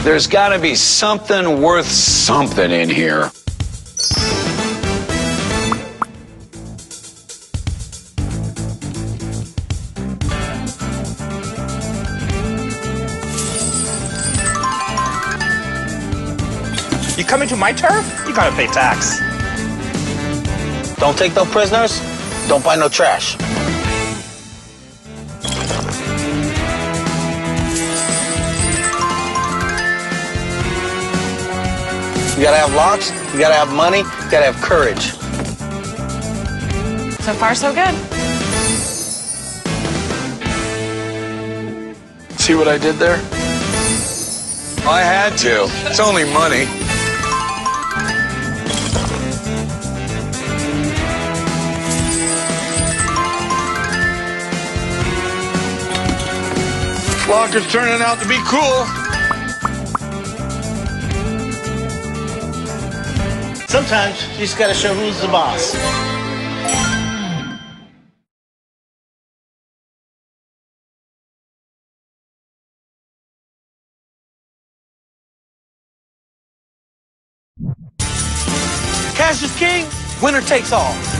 There's got to be something worth something in here. You come into my turf? You gotta pay tax. Don't take no prisoners. Don't buy no trash. You gotta have locks, you gotta have money, you gotta have courage. So far, so good. See what I did there? I had to. It's only money. Flock is turning out to be cool. Sometimes you just gotta show who's the boss. Cash is king, winner takes all.